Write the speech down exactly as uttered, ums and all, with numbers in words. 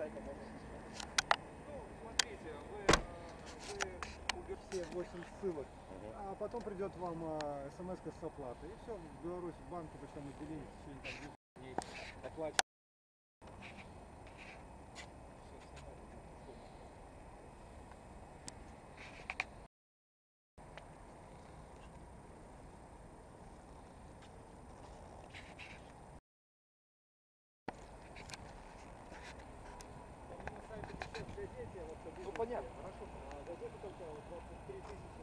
смотрите, вы, вы все восемь ссылок, а потом придет вам смс с оплатой. И все, в Беларуси, в банке, почтовом отделении в течение там, двух дней оплатить. Ну понятно, хорошо. Газета только двадцать три тысячи.